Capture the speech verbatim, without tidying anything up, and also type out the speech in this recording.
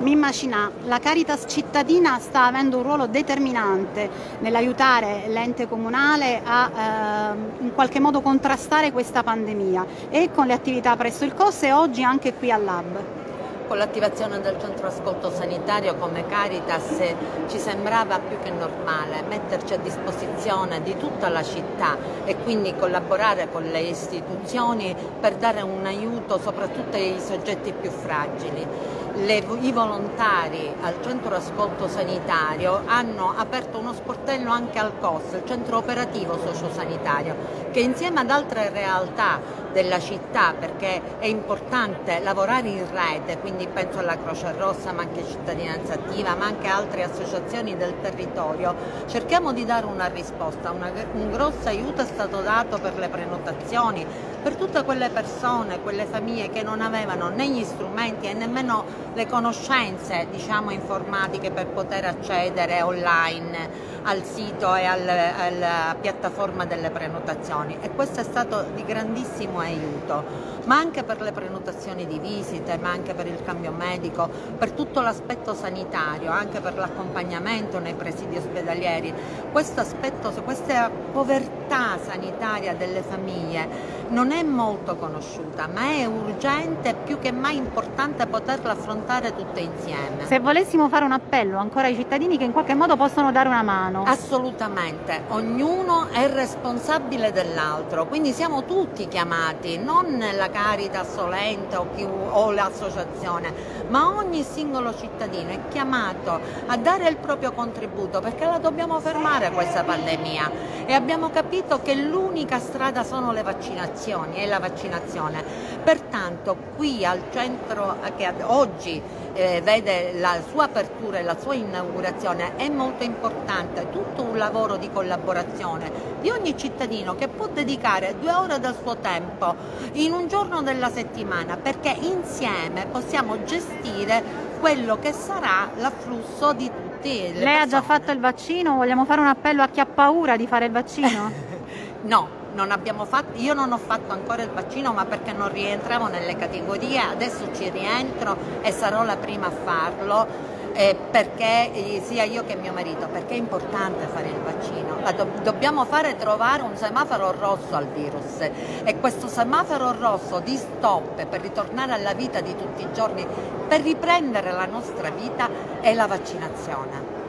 Mi immagina, la Caritas cittadina sta avendo un ruolo determinante nell'aiutare l'ente comunale a eh, in qualche modo contrastare questa pandemia e con le attività presso il C O S e oggi anche qui al Lab. Con l'attivazione del centro ascolto sanitario come Caritas ci sembrava più che normale metterci a disposizione di tutta la città e quindi collaborare con le istituzioni per dare un aiuto soprattutto ai soggetti più fragili. Le, I volontari al centro ascolto sanitario hanno aperto uno sportello anche al C O S, il centro operativo sociosanitario, che insieme ad altre realtà della città, perché è importante lavorare in rete, quindi penso alla Croce Rossa, ma anche Cittadinanza Attiva, ma anche altre associazioni del territorio, cerchiamo di dare una risposta. Una, un grosso aiuto è stato dato per le prenotazioni, per tutte quelle persone, quelle famiglie che non avevano né gli strumenti e nemmeno le conoscenze, diciamo, informatiche per poter accedere online al sito e al, alla piattaforma delle prenotazioni, e questo è stato di grandissimo aiuto, ma anche per le prenotazioni di visite, ma anche per il cambio medico, per tutto l'aspetto sanitario, anche per l'accompagnamento nei presidi ospedalieri. Questo aspetto, questa povertà sanitaria delle famiglie non è molto conosciuta, ma è urgente, più che mai importante poterla affrontare tutte insieme. Se volessimo fare un appello ancora ai cittadini che in qualche modo possono dare una mano. Assolutamente, ognuno è responsabile dell'altro, quindi siamo tutti chiamati, non la Caritas o l'ente o, o l'associazione, ma ogni singolo cittadino è chiamato a dare il proprio contributo, perché la dobbiamo fermare questa pandemia e abbiamo capito che l'unica strada sono le vaccinazioni e la vaccinazione. Pertanto qui al centro che oggi eh, vede la sua apertura e la sua inaugurazione è molto importante, tutto un lavoro di collaborazione di ogni cittadino che può dedicare due ore del suo tempo in un giorno della settimana, perché insieme possiamo gestire quello che sarà l'afflusso di tutti. Lei persone. ha già fatto il vaccino? Vogliamo fare un appello a chi ha paura di fare il vaccino? No. Non abbiamo fatto, io non ho fatto ancora il vaccino, ma perché non rientravo nelle categorie, adesso ci rientro e sarò la prima a farlo, eh, perché eh, sia io che mio marito, perché è importante fare il vaccino. La do dobbiamo fare trovare un semaforo rosso al virus, e questo semaforo rosso di stop per ritornare alla vita di tutti i giorni, per riprendere la nostra vita, è la vaccinazione.